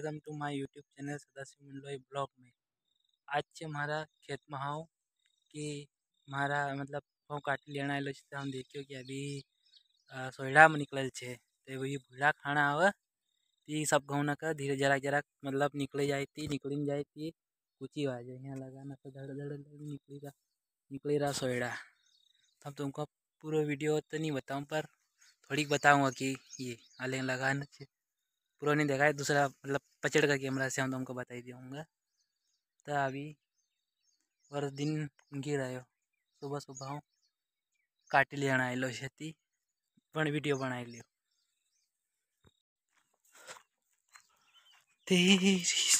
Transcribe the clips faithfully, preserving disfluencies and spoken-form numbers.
Welcome to my YouTube channel Sadashiv Mandloi blog में। आज से मारा खेत में हाँ कि मारा मतलब घઉં काटी लेना आलो छे। हम देखियो कि अभी सोयड़ा में निकल छे तो वही भूला खाना आवे ती सब घઉં ना का धीरे जरा जरा मतलब निकले जाए थी निकली जाए थी कुची आ जाए यहाँ लगाना तो धड़ धड़ निकली रहा निकली रहा सोयड़ा। अब तुमको पूरा वीडियो तो नहीं बताऊँ पर थोड़ी बताऊँगा कि ये आले लगाना चाहिए। पूरा नहीं देखा है, दूसरा मतलब पचड़ का कैमरा से हम तुमको बता ही दूँगा। तो अभी और दिन गिरायो सुबह सुबह काटी लेना आलो छती पण वीडियो बनाई लियो। तेरी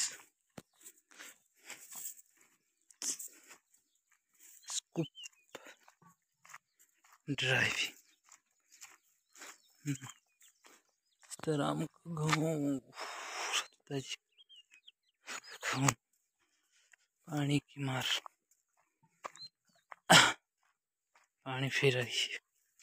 स्कूप ड्राइविंग तरह घूम पानी की मार पानी फिर रही है।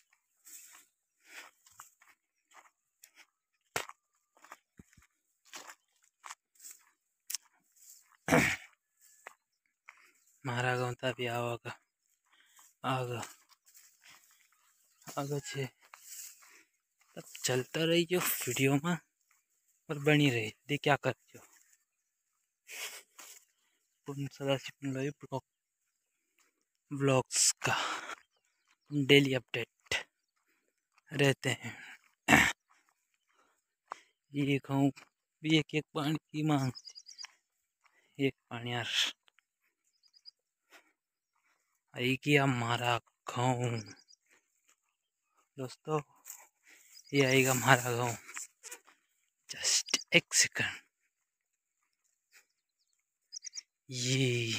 मारा गाँव तभी आवागा आगा आगे छे तब चलता रही जो वीडियो में और बनी रही दे क्या करते हो ब्लॉग्स का डेली अपडेट रहते हैं। ये गाँव भी एक एक पानी की मांग एक पानी यार आई कि हमारा गाँव दोस्तों ये आएगा हमारा गाँव। जस्ट एक सेकंड ये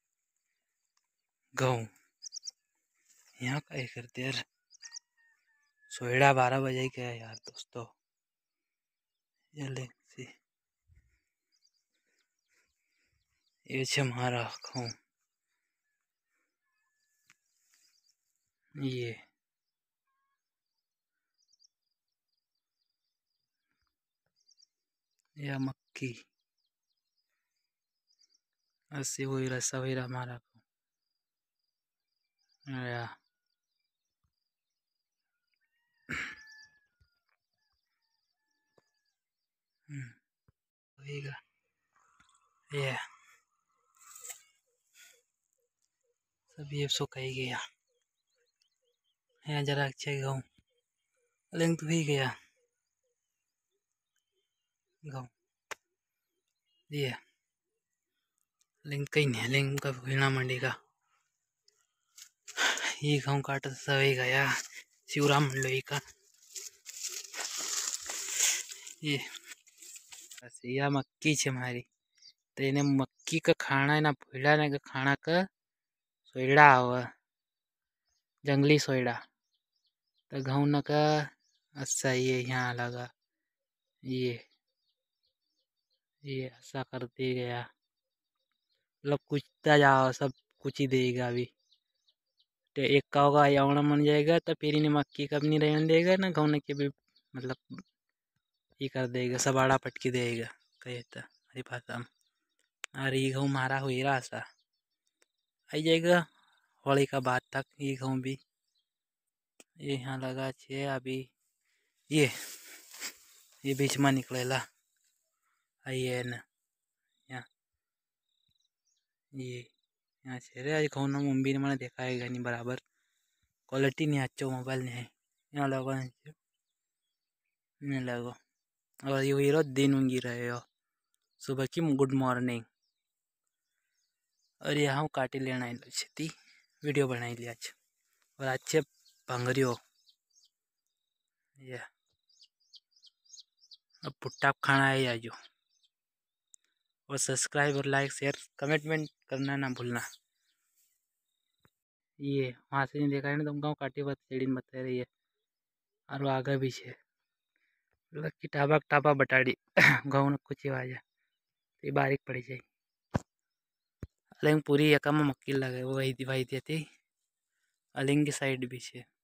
गाँव यहाँ का ही करते यार सोयड़ा बारह बजे गया यार दोस्तों। ये ले सी ये छे हमारा गाँव ये या मक्की ऐसे वही रसा वही हमारा या ये सब ये सुखाई गया यहाँ जरा अच्छे गाँव लेकिन तो ही गया गाँव ये लेकिन कहीं नहीं लेकिन का भीना मंडी का ये गाँव काट सभी गया शिवराम मंडलोई का ये यह मक्की छे हमारी तो इन्हें मक्की का खाना है ना भूला ना का खाना का सोयड़ा आवा जंगली सोयड़ा तो गाँव न का अच्छा ये यहाँ लगा ये ये ऐसा कर दे गया मतलब कुछता जाओ सब कुछ ही देगा अभी तो एक का होगा यवना मन जाएगा तो फिर इन्हें मक्की कब नहीं रहने देगा ना गाँव के भी मतलब ये कर देगा सब आड़ा पटकी देगा कहे तो हरी भाषा में। अरे ये गाँव मारा हुई रहा सा आई जाएगा होली का बाद तक ये गाँव भी ये यहाँ लगा छे अभी ये ये बीच में निकलेला आइए न यहाँ ये यहाँ से रे आज गाँव मुंबई ने मैंने देखा है नहीं बराबर क्वालिटी नहीं अच्छा मोबाइल नहीं है यहाँ लगो नहीं लगो और ये हीरो दिन उंगी रहे हो सुबह की गुड मॉर्निंग और यहाँ काटी लेना थी वीडियो बनाई लिया आज और अच्छे भंगरियो ये अब पुट्टा खाना है आजो और सब्सक्राइब और लाइक शेयर कमेंटमेंट करना ना भूलना। ये वहाँ से नहीं देखा है ना तुम गाँव काटी बात सीढ़ी में बता रही है और आगे भी है लक्की टाबा टाबा बटाड़ी गाँव ने कुछ आवाज ये बारीक पड़ी जाए अलिंग पूरी यका में मक्की लगे वो वही वही थी अलिंग की साइड भी है।